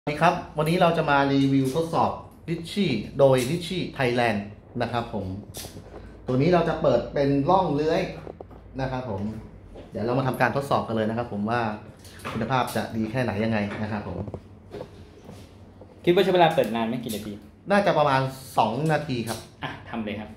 สวัสดีครับวันนี้เราจะมารีวิวทดสอบดิชชี่โดยดิชชี่ไทยแลนด์นะครับผมตัวนี้เราจะเปิดเป็นร่องเลื้อยนะครับผมเดี๋ยวเรามาทำการทดสอบกันเลยนะครับผมว่าคุณภาพจะดีแค่ไหนยังไงนะครับผมคิดว่าใช้เวลาเปิดนานไหมกี่นาทีน่าจะประมาณ2 นาทีครับทำเลยครับ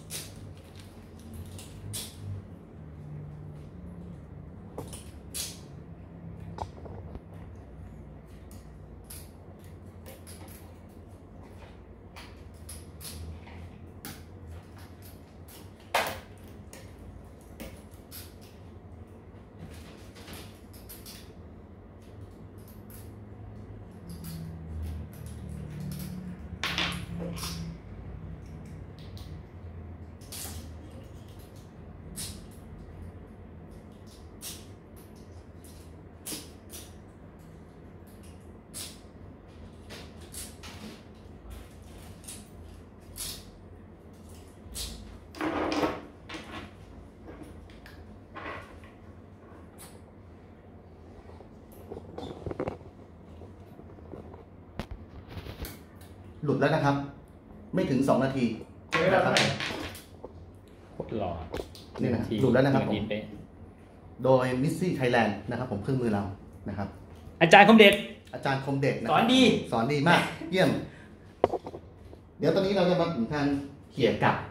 หลุดแล้วนะครับไม่ถึง2 นาทีนะครับกดรอนี่นะหลุดแล้วนะครับผมโดยนิสซี่ไทยแลนด์นะครับผมเครื่องมือเรานะครับอาจารย์คมเด็ดสอนดีมากเยี่ยมเดี๋ยวตอนนี้เราจะมาถึงทางเขี่ยกลับ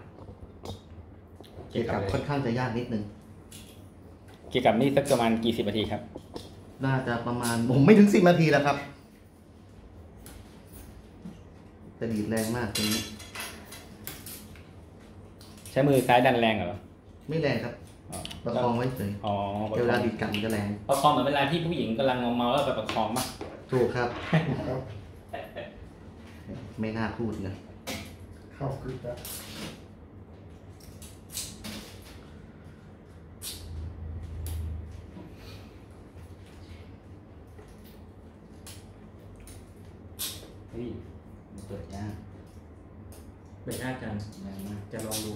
ค่อนข้างจะยากนิดนึงเกี่ยวกับนี่สักประมาณกี่สิบนาทีครับน่าจะประมาณผมไม่ถึง10 นาทีแล้วครับจะดีดแรงมากตรงนี้ใช้มือซ้ายดันแรงเหรอไม่แรงครับประคองไว้เฉยเวลาดีดกันจะแรงประคองเหมือนเวลาที่ผู้หญิงกำลังเมาแล้วไปประคองมั้ยถูกครับไม่น่าพูดเลยเข้าคือจะเปิดยากจังแรงมากจะลองดู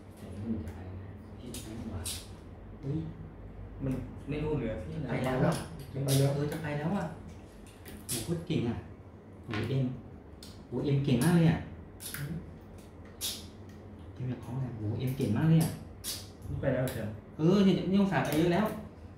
มันไม่รู้เหลือที่ไหนแล้วอ่ะจะไปแล้วอ่ะโหโคตรเก่งอ่ะโหเอ็มเก่งมากเลยอ่ะเอ็มอยากคล้องเลยโหเอ็มเก่งมากเลยอ่ะไปแล้วเชียวนี่องศาไปเยอะแล้ว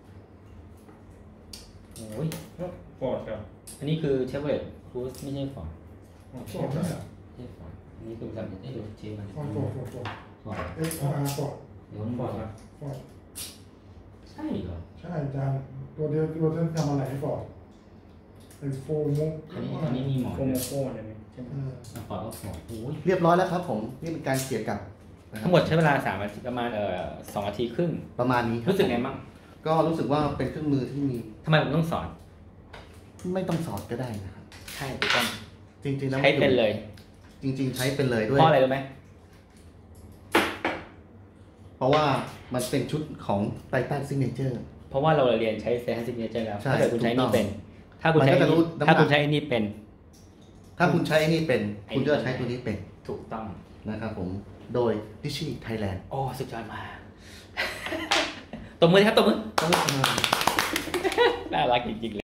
โอ้ยฟอร์ดครับอันนี้คือเชฟเวอร์ครูสไม่ใช่ฟอร์ดฟอร์ดเหรออันนี้คือจำได้ดูเชฟมันฟอร์ดเดี๋ยวฟอร์ดนะฟอร์ดใช่เหรอใช่อาจารย์ตัวเดียวตัวที่ทำอะไรให้ฟอร์ดไอ้โฟโมกอันนี้มีหมอนโฟโมโก้อะไรนี่ใช่ไหมฟอร์ดก็ฟอร์ดเรียบร้อยแล้วครับผมนี่เป็นการเขี่ยกลับทั้งหมดใช้เวลา3 นาทีประมาณ2 นาทีครึ่งประมาณนี้รู้สึกไงบ้างก็รู้สึกว่าเป็นเครื่องมือที่มีทำไมผมต้องสอนไม่ต้องสอนก็ได้นะครับใช่ถูกต้องจริงๆแล้วใช้เป็นเลยจริงๆใช้เป็นเลยด้วยเพราะอะไรรู้ไหมเพราะว่ามันเป็นชุดของไททันซิกเนเจอร์เพราะว่าเราเรียนใช้ไททันซิกเนเจอร์แล้วถ้าเกิดคุณใช้นี่เป็นถ้าคุณใช้นี่เป็นถ้าคุณใช้นี่เป็นคุณจะใช้ตัวนี้เป็นถูกต้องนะครับผมโดยดิชชี่ไทยแลนด์สุดยอดมากตบมือครับตบมือน่ารักจริงๆเลย